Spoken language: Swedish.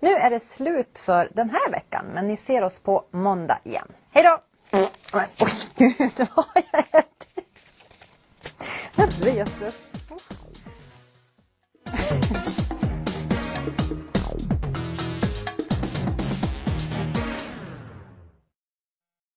Nu är det slut för den här veckan, men ni ser oss på måndag igen. Hej då! Oj, gud vad jag äter! Jesus.